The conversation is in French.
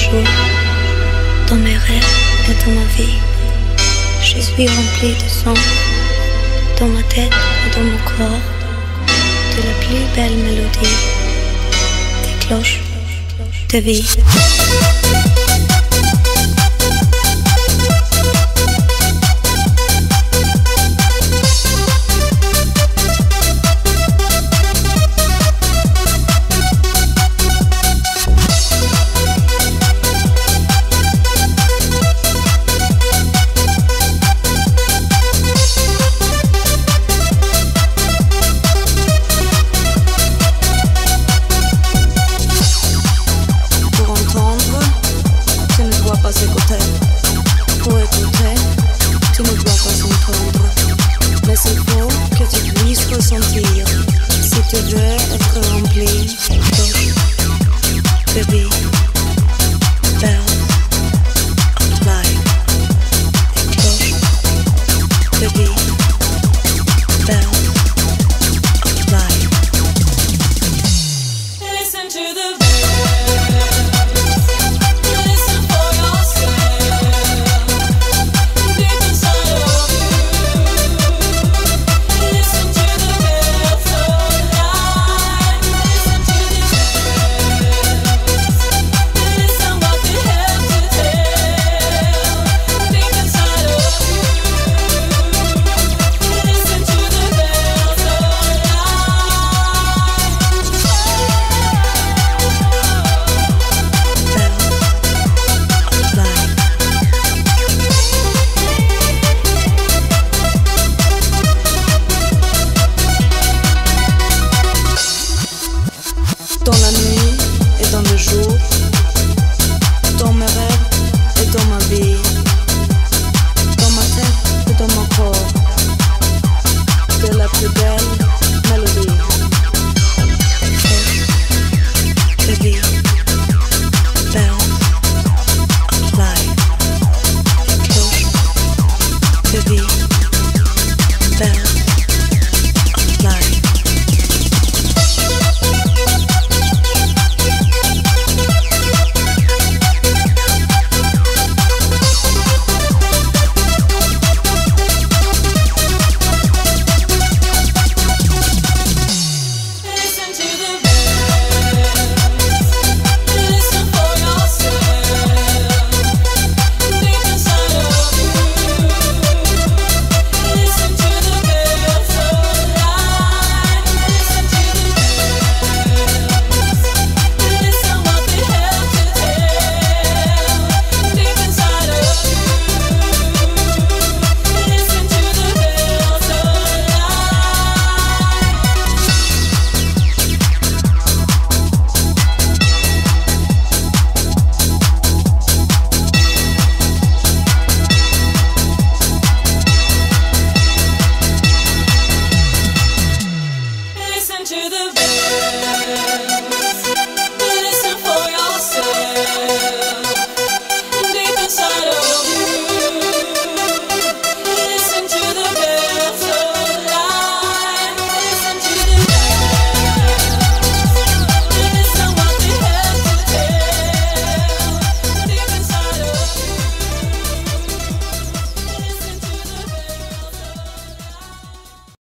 jour, dans mes rêves et dans ma vie, je suis remplie de son, dans ma tête et dans mon corps, de la plus belle mélodie, des cloches de vie. Pour écouter, tu ne dois pas entendre, mais il faut que tu puisses ressentir, si tu veux être rempli de vie, belle of life, de vie, belle of life. Listen to the dans la nuit et dans le jour, dans mes rêves et dans ma vie, dans ma tête et dans mon corps, de la plus belle mélodie. De vie, belle of life. De vie, belle of life. to the